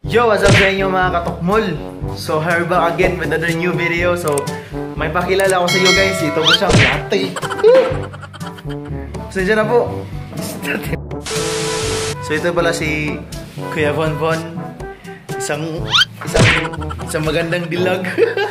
Yo, what's up sa inyo mga katokmol? So, here back again with another new video. So, may pakilala ko sa iyo guys. Ito po siyang latte. So, dyan na po. So, ito pala si Kuya Bonbon. Isang magandang dilag.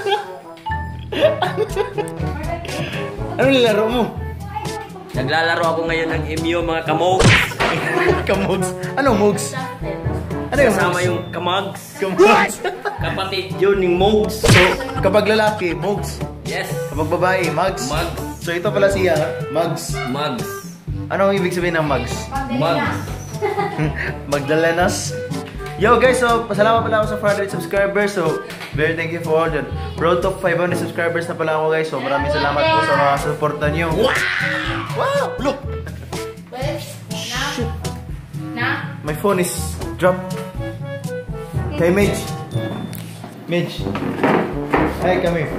Ano nilaro mo? Naglalaro ako ngayon ng MU mga kamogs. Kamogs? Anong mogs? Ano yung kasama mogs? yung kamags. Kamogs? Kapatid yun yung mogs. So, kapag lalaki, mogs. Yes. Kapag babae, mugs. Mugs. So, ito pala siya, mugs. Mugs. Ano ang ibig sabihin ng mugs? Mugs. Magdalanas. Yo guys, so pasalamat pala ako sa 400 subscribers. So, very thank you for all that. Road to 500 subscribers na pala ako guys. So, maraming salamat po sa mga suporta niyo. Wow! Look! Shit! My phone is dropped. Kay Midge. Midge. Hey, come here.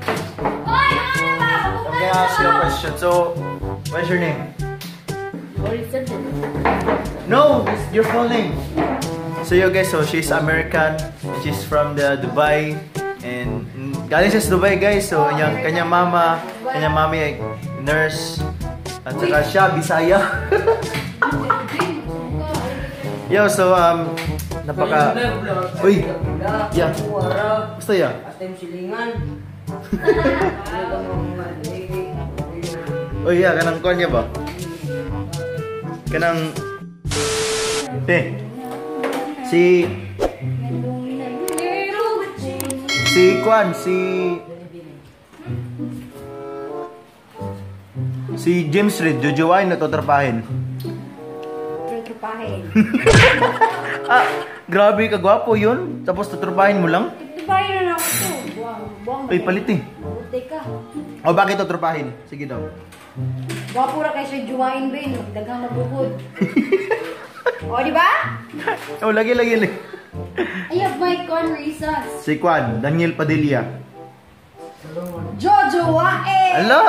I'm gonna ask you a question. So, what's your name? No, it's your full name. So yo guys, so she's American. She's from the Dubai. And galing siya sa Dubai guys. So kanyang mama, kanyang mami ay nurse. At saka siya, Bisaya. Yo, so napaka... Uy! Yeah. Basta ya? Uy, yeah, kanang kuhan niya ba? Kanang... Si James Reid, jojowain na to trapahin. Tutrapahin. Ah, grabe kagwapo yun. Tapos tutrapahin mo lang? Tutrapahin na ako to. Buwang. Uy, palit eh. Buti ka. O, bakit tutrapahin? Sige daw. Gwapo na kayo siya juwain, Ben. Dagang mabukod. O, di ba? Oh, lagi. I have my con reasons. Si Kwan, Daniel Padilla. Jojo Wae! Ala!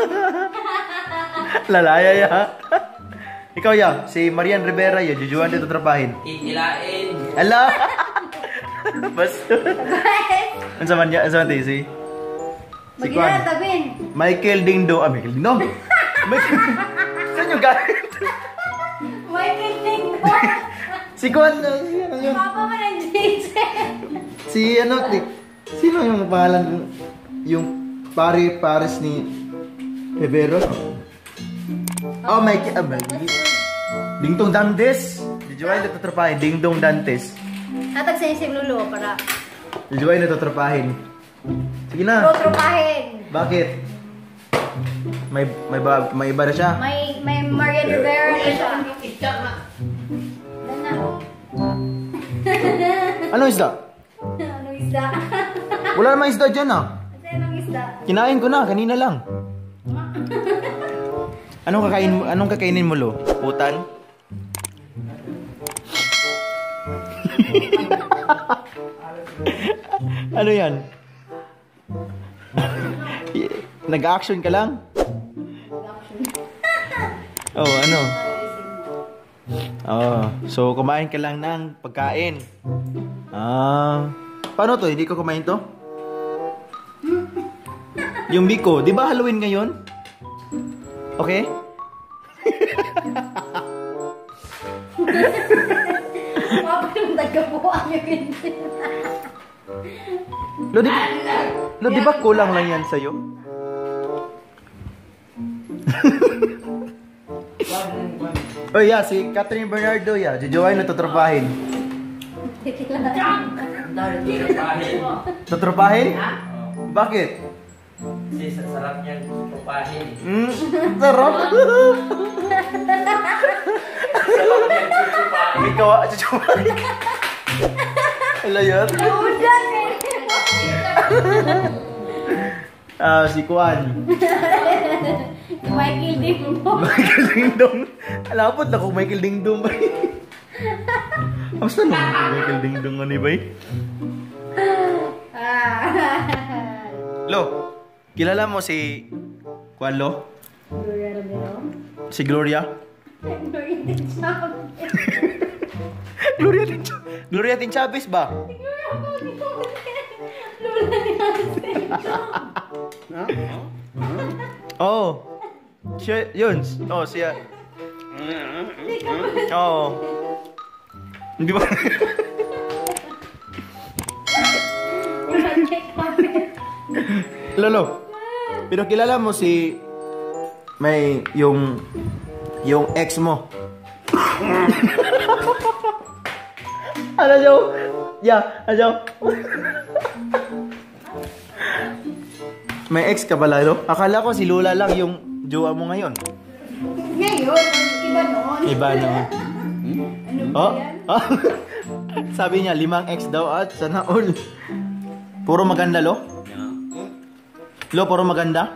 Lalaya ya. Ikaw ya, si Marian Rivera ya, jujuan dito trapahin. Ikilain. Ala! Bas. Ano sa man tayo si? Si Kwan. Magiging Ben. Michael Dingdong. Ah, Michael Dingdong. Michael. Saan yung galit? Michael Dingdong. Si Kwan. Ano yun? Papa mo ng Jason. Si ano, sino yung pangalan yung Paris ni Rivero? Oh, Michael. Dingdong Dantes. Dijuay na tatrapahin. Dingdong Dantes. Tatag sa isip lulo para Dijuay na tatrapahin. Sige na. trotropahin. Bakit? May iba na siya. May Marian Rivera na siya. Anong isda? Anong isda? Wala namang isda dyan ah. Kasi anong isda? Kinain ko na, kanina lang. Anong kakainin mo, Lo? Putan? Ano yan? Nag-action ka lang? Oh, ano? Oh, so kumain ka lang ng pagkain. Paano to? Hindi ko kumain to? Yung Biko, di ba Halloween ngayon? Okay? Papa yung nagkabuan yung hindi. Lo, di ba kulang lang yan sa'yo? Oh yeah, si Catherine Bernardo ya, jujuwain na tutrapahin. Tutrapahin? Bakit? Kasi sarap niyang tupahin. Sarap. Sarap niyang tupahin. Ikaw, jujuwain. Wala yan? Udan Si Kwan. Michael Dingdong. Michael Dingdong. Alapot na kung Michael Dingdong ba? Kamusta naman Michael Dingdong ano ba? Lo, kilala mo si Kwan Lo? Gloria Romero. Si Gloria? Gloria de Champion. Gloria Tin Chavez ba? Oh. Siya, yun. Oh, siya. Oh. Hindi ba? Lolo. Pero kilala mo si may yung ex mo. Ano daw? Yeah, ano? May ex ka pala, no? Akala ko si Lola lang yung jowa mo ngayon. Ngayon, iba noon. Iba naman. Ano ba Oh? yan? Oh? Sabi niya, 5 ex daw at sana all. Puro maganda, Lo? Lo, puro maganda?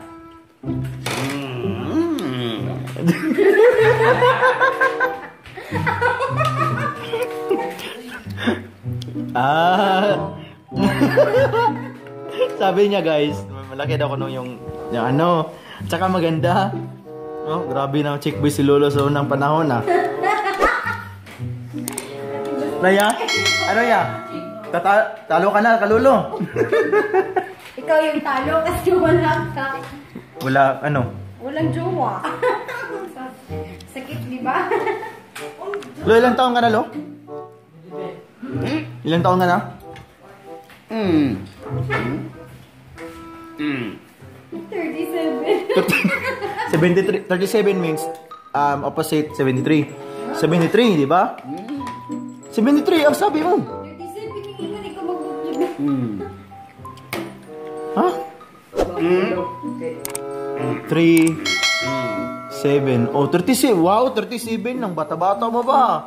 Ah. Sabi niya, guys, malaki daw ko nung yung ano, tsaka maganda. Oh, grabe na chick boy si Lolo sa unang panahon, ah. Naya? Ano ya? Talo ka na, Kalulo. Ikaw yung talo kasi wala ka. Wala, ano? Walang jowa. Sakit, di ba? Lo, ilang taon ka na, Lo? Ilang taon ka na? 37. 37 means opposite 73. 73, di ba? 73, ang sabi mo. 37, pinigil ikaw mag-bukid. Ha? 3, 7. Oh, 37. Wow, 37. Nang bata-bata mo ba?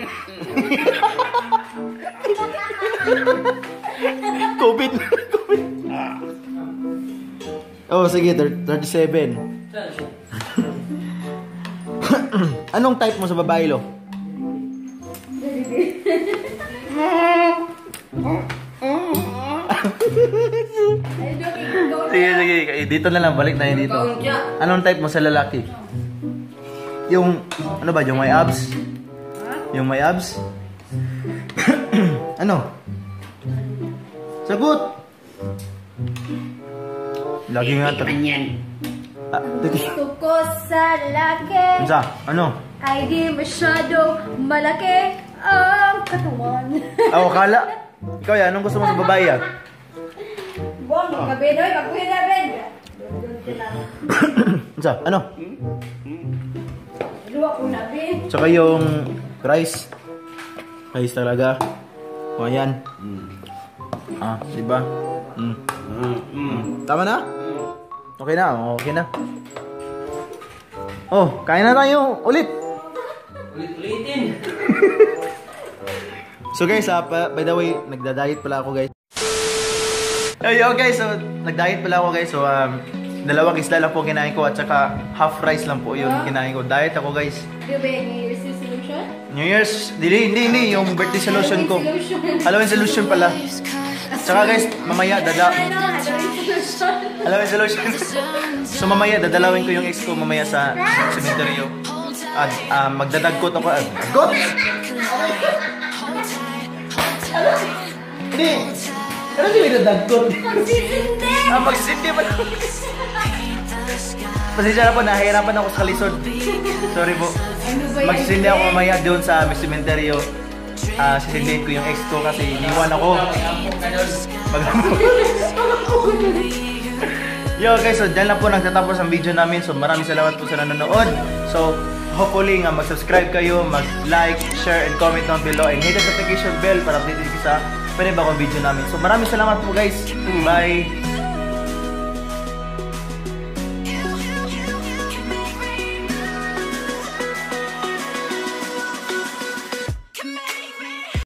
COVID. Oh, sige, 37. Anong type mo sa babae, Lo? Sige, sige. Dito na lang. Balik tayo dito. Anong type mo sa lalaki? Yung, ano ba? Yung may abs? Yung may abs? Ano? Sagot! Lagi nga ito. Gusto ko sa lalaki Ano? Ano? ay di masyado malaki ang katawan. Oh, kala. Ikaw yan, anong gusto mo sa babae yan? Buwang, magkabinoy, magkuhinabin. Ano? Luwa ko na, bin. Tsaka yung rice. Rice talaga. O, ayan. Ah, diba? Tama na? Okay na, okay na. Oh, kain na tayo ulit. Ulit-ulitin. So guys, by the way, nagda-diet pala ako, guys. Yo guys, so nag-diet pala ako, guys. So dalawang isla lang po kinain ko at saka half rice lang po yung kinain ko. Diet ako, guys. Di ba yung New Year's resolution? New Year's, hindi, yung birthday solution ko. Halloween solution pala. Tsaka guys, mamaya Halloween solution. So mamaya dadalawin ko yung ex ko mamaya sa cemetery. At magdadagkot ako. Dagkot? Hindi. Ano yung dadagkot? Magsisindi! Magsisindi pa. Pasensya na po, nahihirapan ako sa kalisod. Sorry po. Ano ba yan? Magsisindi ako mamaya doon sa cemetery. Sisindihin ko yung ex ko kasi iniwan ako. Yo guys, so dyan lang po nagtatapos ang video namin. So maraming salamat po sa nanonood. So hopefully nga mag-subscribe kayo, mag-like, share, and comment down below. And hit the notification bell para updated kayo sa panibagong video namin. So maraming salamat po guys. Bye!